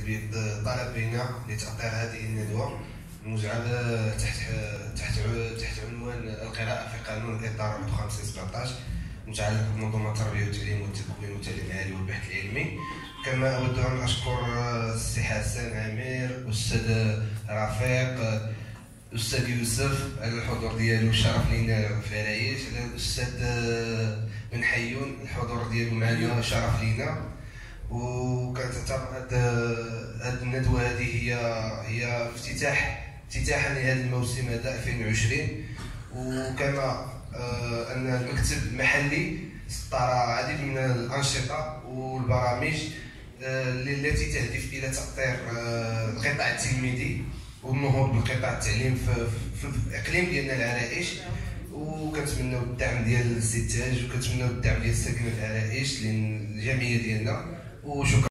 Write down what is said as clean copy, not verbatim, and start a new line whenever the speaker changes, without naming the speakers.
تلبيه طلب بنا لتأطير هذه الندوة المجعلة تحت عنوان القراءة في قانون الإطار 51/17 متعلق بمنظومة التربية والتعليم والتكوين والتعليم العالي والبحث العلمي. كما أود أن أشكر السي حسن عامر، أستاذ رفيق، الأستاذ يوسف على الحضور ديالو، الشرف لينا في عرايش، على الأستاذ بن حيون الحضور ديالو معنا شرف لينا. وكانت هذه الندوة هذه هي افتتاحا لهذا الموسم هذا 2020. وكما أن المكتب المحلي سطر العديد من الأنشطة والبرامج التي تهدف إلى تأطير القطاع التلميذي والنهوض بالقطاع التعليم في الإقليم ديالنا العرائش. وكنتمناو الدعم ديال السي تاج، وكنتمناو الدعم ديال ساكنة العرائش للجمعية ديالنا. وشكرا.